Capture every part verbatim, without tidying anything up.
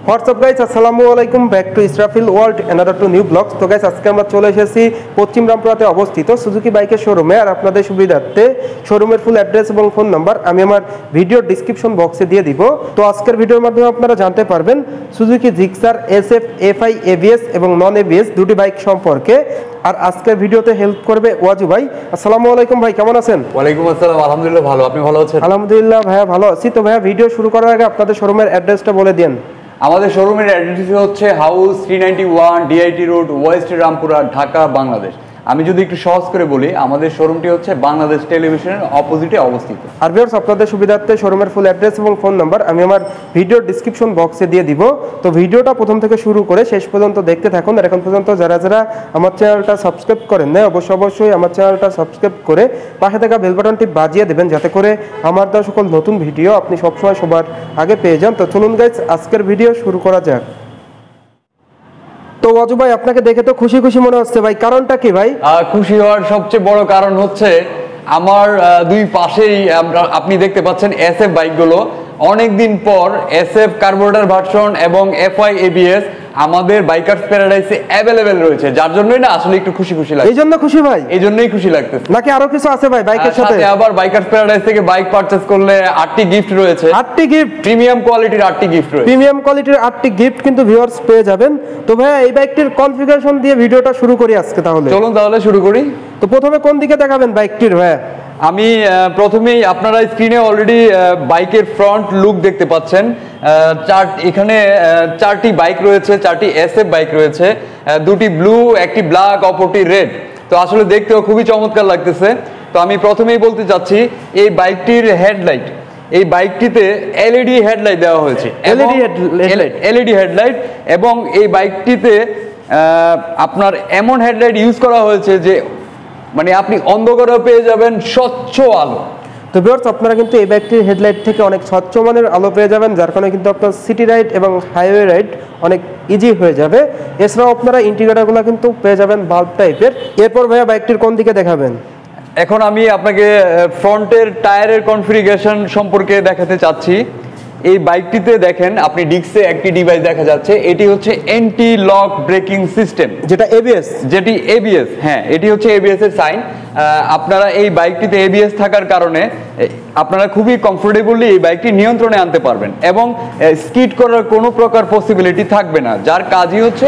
WhatsApp guys, আসসালামু আলাইকুম, back to Israfil world another to new blogs. তো গাইস, আজকে আমরা চলে এসেছি পশ্চিম রামপুরাতে অবস্থিত সুজুকি বাইকের শোরুমে। আর আপনাদের সুবিধার্থে শোরুমের ফুল অ্যাড্রেস এবং ফোন নাম্বার আমি আমার ভিডিওর ডিসক্রিপশন বক্সে দিয়ে দিব। তো আজকের ভিডিওর মাধ্যমে আপনারা জানতে পারবেন Suzuki Gixxer SF, FI, ABS এবং নন এবিএস দুটি বাইক সম্পর্কে। আর আজকের ভিডিওতে হেল্প করবে ওয়াজু ভাই। আসসালামু আলাইকুম ভাই, কেমন আছেন? ওয়ালাইকুম আসসালাম, আলহামদুলিল্লাহ ভালো। আপনি ভালো আছেন? আলহামদুলিল্লাহ ভাইয়া ভালো আছি। তো ভাইয়া, ভিডিও শুরু করার আগে আপনাদের শোরুমের অ্যাড্রেসটা বলে দিন। আমাদের শোরুমের অ্যাড্রেস হচ্ছে house three ninety one DIT road, west Rampura, Dhaka, Bangladesh. আমি যদি একটু সহজ করে বলি, আমাদের শোরুমটি হচ্ছে বাংলাদেশ টেলিভিশনের অপোজিটে অবস্থিত। আর ভিউয়ার্স, আপনাদের সুবিধার্থে শোরুমের ফুল অ্যাড্রেস এবং ফোন নাম্বার আমি আমার ভিডিওর ডিসক্রিপশন বক্সে দিয়ে দিব। তো ভিডিওটা প্রথম থেকে শুরু করে শেষ পর্যন্ত দেখতে থাকুন। আর এখন পর্যন্ত যারা যারা আমার চ্যানেলটা সাবস্ক্রাইব করেন না, অবশ্যই অবশ্যই আমার চ্যানেলটা সাবস্ক্রাইব করে পাশে থাকা বেল বাটনটি বাজিয়ে দেবেন, যাতে করে আমার দেওয়া সকল নতুন ভিডিও আপনি সবসময় সবার আগে পেয়ে যান। তো চলুন গাইস, আজকের ভিডিও শুরু করা যাক। তো ওয়াজু ভাই, আপনাকে দেখে তো খুশি খুশি মনে হচ্ছে ভাই, কারণটা কি ভাই? খুশি হওয়ার সবচেয়ে বড় কারণ হচ্ছে আমার দুই পাশেই আপনি দেখতে পাচ্ছেন এসএফ বাইকগুলো। অনেকদিন পর এসএফ কার্বোরেটর ভার্সন এবং এফআই এবিএস আমাদের বাইকার্স প্যারাডাইসে অ্যাভেলেবেল রয়েছে, যার জন্যই না আসলে একটু খুশি খুশি লাগে। এই জন্য খুশি ভাই? এই জন্যই খুশি লাগতেছে। নাকি আরো কিছু আছে ভাই বাইকের সাথে? আবার বাইকার্স প্যারাডাইস থেকে বাইক পারচেজ করলে আটটি গিফট রয়েছে। আটটি গিফট? প্রিমিয়াম কোয়ালিটির আটটি গিফট রয়েছে। প্রিমিয়াম কোয়ালিটির আটটি গিফট কিন্তু ভিউয়ার্স পেয়ে যাবেন। তো ভাই, এই বাইকটির কনফিগারেশন দিয়ে ভিডিওটা শুরু করি আজকে তাহলে। চলুন তাহলে শুরু করি। তো প্রথমে কোন দিকে দেখাবেন বাইকটির ভাই? আমি প্রথমেই আপনারা স্ক্রিনে অলরেডি বাইকের ফ্রন্ট লুক দেখতে পাচ্ছেন। চার এখানে চারটি বাইক রয়েছে, চারটি এসএফ বাইক রয়েছে, দুটি ব্লু, একটি ব্ল্যাক, অপরটি রেড। তো আসলে দেখতেও খুবই চমৎকার লাগতেছে। তো আমি প্রথমেই বলতে চাচ্ছি, এই বাইকটির হেডলাইট, এই বাইকটিতে এলইডি হেডলাইট দেওয়া হয়েছে। এলইডি হেডলাইট এলইডি হেডলাইট এবং এই বাইকটিতে আপনার এমন হেডলাইট ইউজ করা হয়েছে যে মানে আপনি অন্ধকারেও পেয়ে যাবেন স্বচ্ছ আলো। তো ভিউয়ার্স, আপনারা কিন্তু এই বাইকটির হেডলাইট থেকে অনেক স্বচ্ছ মানের আলো পেয়ে যাবেন, যার কারণে কিন্তু আপনার সিটি রাইড এবং হাইওয়ে রাইড অনেক ইজি হয়ে যাবে। এছাড়াও আপনারা ইন্ডিকেটরগুলো কিন্তু পেয়ে যাবেন বাল্ব টাইপের। এরপর ভাইয়া, বাইকটির কোন দিকে দেখাবেন? এখন আমি আপনাকে ফ্রন্টের টায়ারের কনফিগারেশন সম্পর্কে দেখাতে চাচ্ছি। এই বাইকটিতে দেখেন, আপনি ডিস্কে একটি ডিভাইস দেখা যাচ্ছে, এটি হচ্ছে এন্টি লক ব্রেকিং সিস্টেম, যেটা এবিএস, যেটি এবিএস। হ্যাঁ, এটি হচ্ছে এবিএস এর সাইন। আপনারা এই বাইকটিতে এবিএস থাকার কারণে আপনারা খুবই কমফোর্টেবলি এই বাইকটি নিয়ন্ত্রণে আনতে পারবেন এবং স্কিড করার কোনো প্রকার পসিবিলিটি থাকবে না, যার কাজই হচ্ছে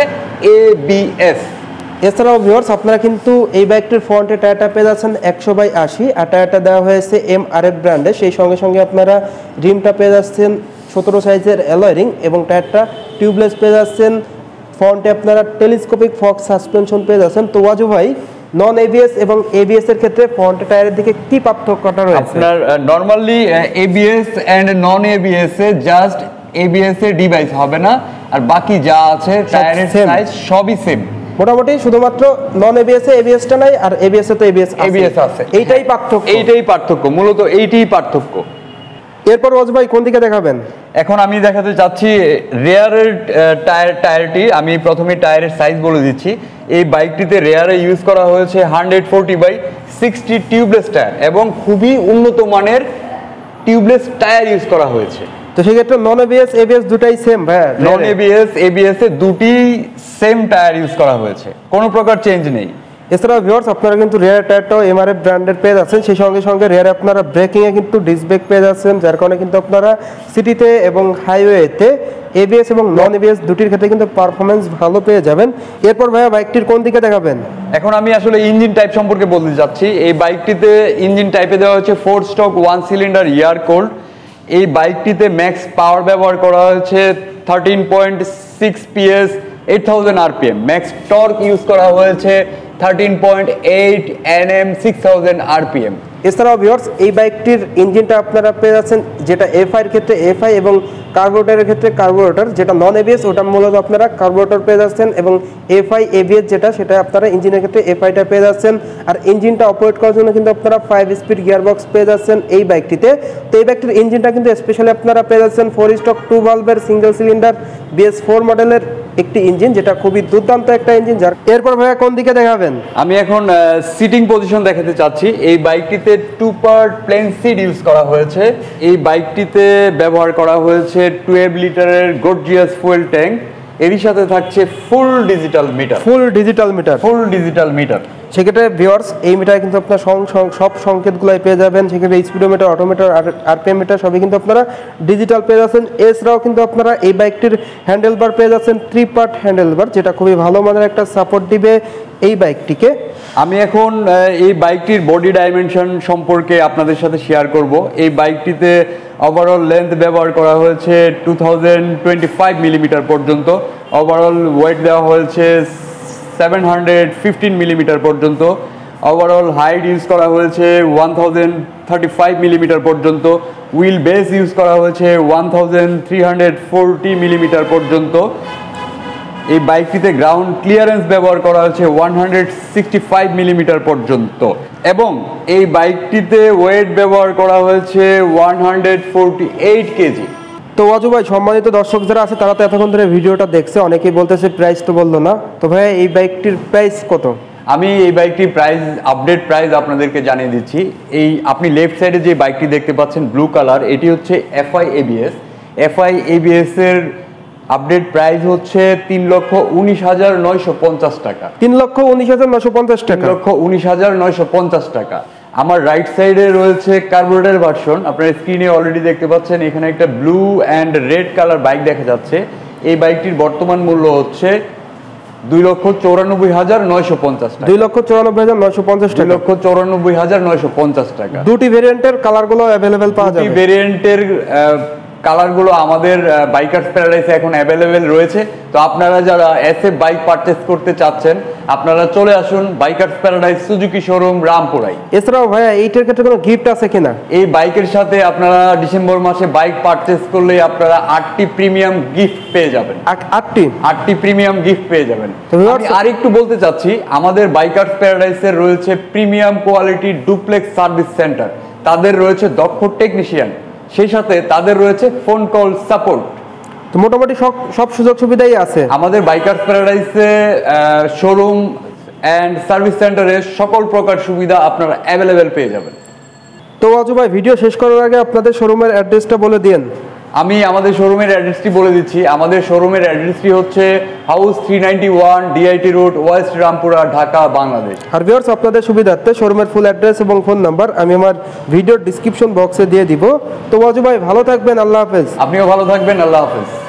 এবিএস। এছাড়াও ভিউয়ার্স, আপনারা কিন্তু এই বাইকটির ফ্রন্টে টায়ারটা পেয়ে যাচ্ছেন একশো বাই আশি, আর টায়ারটা দেওয়া হয়েছে এম আর এফ ব্র্যান্ডে। সেই সঙ্গে সঙ্গে আপনারা রিমটা পেয়ে যাচ্ছেন সতেরো সাইজের অ্যালয় রিং এবং টায়ারটা টিউবলেস পেয়ে যাচ্ছেন। ফ্রন্টে আপনারা টেলিস্কোপিক ফক্স সাসপেনশন পেয়ে যাচ্ছেন। তো ওয়াজু ভাই, নন এবিএস এবং এবিএস এর ক্ষেত্রে ফ্রন্ট টায়ারের দিকে কি পার্থক্যটা রয়েছে? আপনার normally ABS and non ABS এ জাস্ট এবিএস এর ডিভাইস হবে না, আর বাকি যা আছে টায়ারের সাইজ সবই সেম। মোটামুটি শুধুমাত্র নন এবিএস এ এবিএসটা নাই, আর এবিএস এ তো এবিএস এবিএস আছে। এইটাই পার্থক্য, এইটাই পার্থক্য, মূলত এইটাই পার্থক্য। এরপর ওয়াজু ভাই, কোন দিকে দেখাবেন? এখন আমি দেখাতে চাচ্ছি রেয়ারের টায়ার টায়ারটি আমি প্রথমে টায়ারের সাইজ বলে দিচ্ছি। এই বাইকটিতে রেয়ারে ইউজ করা হয়েছে hundred forty by sixty tubeless tyre এবং খুবই উন্নত মানের টিউবলেস টায়ার ইউজ করা হয়েছে। তো সেক্ষেত্রে নন এবিএস এবিএস দুটাই সেম ভাই? নন এবিএস এবিএস এ দুটি সেম টায়ার ইউজ করা হয়েছে, কোনো প্রকার চেঞ্জ নেই। এছাড়াও ভিউয়ার্স, আপনারা কিন্তু রেয়ার টায়ারটাও এমআরএফ ব্র্যান্ডের পেয়ে যাচ্ছেন। সেই সঙ্গে সঙ্গে রেয়ারে আপনারা ব্রেকিংয়ে কিন্তু ডিস্ক ব্রেক পেয়ে যাচ্ছেন, যার কারণে কিন্তু আপনারা সিটিতে এবং হাইওয়েতে এবিএস এবং নন এবিএস দুটির ক্ষেত্রে কিন্তু পারফরমেন্স ভালো পেয়ে যাবেন। এরপর ভাইয়া, বাইকটির কোন দিকে দেখাবেন? এখন আমি আসলে ইঞ্জিন টাইপ সম্পর্কে বলতে যাচ্ছি। এই বাইকটিতে ইঞ্জিন টাইপে দেওয়া হচ্ছে four stroke one cylinder air cold. এই বাইকটিতে ম্যাক্স পাওয়ার ব্যবহার করা হয়েছে thirteen point six PS, eight thousand RPM. Max torque use করা হয়েছে thirteen point eight NM, six thousand RPM. এছাড়াও ভিউয়ার্স, এই বাইকটির ইঞ্জিনটা আপনারা পেয়ে যাচ্ছেন, যেটা এফআই এর ক্ষেত্রে এফআই এবং কার্বোরেটরের ক্ষেত্রে কার্বোরেটর। যেটা নন এবিএস ওটা মূলত আপনারা কার্বোরেটর পেয়ে যাচ্ছেন, এবং এফআই এবিএস যেটা, সেটা আপনারা ইঞ্জিনের ক্ষেত্রে এফআইটা পেয়ে যাচ্ছেন। আর ইঞ্জিনটা অপারেট করার জন্য কিন্তু আপনারা ফাইভ স্পিড গিয়ারবক্স পেয়ে যাচ্ছেন এই বাইকটিতে। তো এই বাইকটির ইঞ্জিনটা কিন্তু স্পেশালি আপনারা পেয়ে যাচ্ছেন ফোর স্টক টু ভালভের সিঙ্গেল সিলিন্ডার বিএস ফোর মডেলের একটি ইঞ্জিন, যেটা খুবই দুর্দান্ত একটা ইঞ্জিন। যার এরপর ভাইয়া কোন দিকে দেখাবেন? আমি এখন সিটিং পজিশন দেখাতে চাচ্ছি। এই বাইকটিতে two part plain seat use করা হয়েছে। এই বাইকটিতে ব্যবহার করা হয়েছে টুয়েলভ লিটারের গর্জিয়াস ফুয়েল ট্যাঙ্ক। এরই সাথে থাকছে full digital meter. Full digital meter full digital meter সেক্ষেত্রে ভিউয়ার্স এই মিটারে কিন্তু আপনার সব সংকেতগুলোই পেয়ে যাবেন। সেক্ষেত্রে স্পিডোমিটার, অটোমিটার, আরপিএম মিটার সবই কিন্তু আপনারা ডিজিটাল পেয়ে যাচ্ছেন। এছাড়াও কিন্তু আপনারা এই বাইকটির হ্যান্ডেল বার পেয়ে যাচ্ছেন থ্রি পার্ট হ্যান্ডেল বার, যেটা খুবই ভালো মানের একটা সাপোর্ট দিবে এই বাইকটিকে। আমি এখন এই বাইকটির বডি ডাইমেনশন সম্পর্কে আপনাদের সাথে শেয়ার করব। এই বাইকটিতে ওভারঅল লেন্থ ব্যবহার করা হয়েছে two thousand twenty five millimetre পর্যন্ত। ওভারঅল ওয়েট দেওয়া হয়েছে সেভেন হান্ড্রেড ফিফটিন মিলিমিটার পর্যন্ত। ওভারঅল হাইট ইউজ করা হয়েছে one thousand thirty five millimetre পর্যন্ত। হুইল বেস ইউজ করা হয়েছে one thousand three hundred forty millimetre পর্যন্ত। এই বাইকটিতে গ্রাউন্ড ক্লিয়ারেন্স ব্যবহার করা হয়েছে one hundred sixty five millimetre পর্যন্ত এবং এই বাইকটিতে ওয়েট ব্যবহার করা হয়েছে one hundred forty eight kg. তো অজু ভাই, সম্মানিত দর্শক যারা আছে তারা তো এতক্ষণ ধরে ভিডিওটা দেখছে, অনেকেই বলতেছে প্রাইস তো বললো না। তো ভাই এই বাইকটির প্রাইস কত? আমি এই বাইকটির প্রাইস আপডেট প্রাইস আপনাদেরকে জানিয়ে দিচ্ছি। এই আপনি লেফট সাইডে যে বাইকটি দেখতে পাচ্ছেন ব্লু কালার, এটি হচ্ছে এফআই এবিএস। এফআই এবিএস এর আপডেট প্রাইস হচ্ছে তিন লক্ষ উনিশ হাজার নয়শো পঞ্চাশ টাকা। তিন লক্ষ উনিশ হাজার নয়শো পঞ্চাশ টাকা তিন লক্ষ উনিশ হাজার নয়শো পঞ্চাশ টাকা। আমার রাইট সাইডে রয়েছে কার্বোরেটর ভার্সন। আপনারা স্ক্রিনে অলরেডি দেখতে পাচ্ছেন এখানে একটা blue and red colour bike দেখা যাচ্ছে। এই বাইকটির বর্তমান মূল্য হচ্ছে দুই লক্ষ চৌরানব্বই হাজার নয়শো পঞ্চাশ টাকা। দুই লক্ষ চৌরানব্বই হাজার নয়শো পঞ্চাশ টাকা। দুই লক্ষ চৌরানব্বই হাজার নয়শো পঞ্চাশ টাকা। দুটি ভেরিয়েন্টের কালারগুলো অ্যাভেলেবেল পাওয়া যাবে। দুটি ভেরিয়েন্টের কালারগুলো আমাদের বাইকার্স প্যারাডাইসে এখন অ্যাভেলেবেল রয়েছে। তো আপনারা যারা এসএফ বাইক পারচেস করতে চাচ্ছেন আপনারা চলে আসুন বাইকার্স প্যারাডাইস সুজুকি শোরুম রামপুরাই। এছাড়াও ভাইয়া এইটার ক্ষেত্রে কোনো গিফট আছে কিনা? এই বাইকের সাথে আপনারা ডিসেম্বর মাসে বাইক পারচেস করলে আপনারা আটটি প্রিমিয়াম গিফট পেয়ে যাবেন। আটটি আটটি প্রিমিয়াম গিফট পেয়ে যাবেন। আমি আরেকটু বলতে চাচ্ছি, আমাদের বাইকার্স প্যারাডাইসের রয়েছে premium quality duplex service centre. তাদের রয়েছে দক্ষ টেকনিশিয়ান, সেই সাথে তাদের রয়েছে ফোন কল সাপোর্ট। তো মোটামুটি সব সব সুযোগ সুবিধাই আছে আমাদের বাইকার্স প্যারাডাইসে। শোরুম অ্যান্ড সার্ভিস সেন্টারে সকল প্রকার সুবিধা আপনারা অ্যাভেলেবেল পেয়ে যাবেন। তো অজু ভাই, ভিডিও শেষ করার আগে আপনাদের শোরুমের অ্যাড্রেসটা বলে দিন। আমি আমাদের শোরুমের অ্যাড্রেসটি বলে দিচ্ছি। আমাদের শোরুমের অ্যাড্রেসটি হচ্ছে house three ninety one DIT road, west Rampura, Dhaka, Bangladesh. আর ভিউয়ার্স, আপনাদের সুবিধার্থে শোরুমের ফুল অ্যাড্রেস এবং ফোন নাম্বার আমি আমার ভিডিওর ডিসক্রিপশন বক্সে দিয়ে দিব। তো অজু ভাই ভালো থাকবেন, আল্লাহ হাফেজ। আপনিও ভালো থাকবেন, আল্লাহ হাফেজ।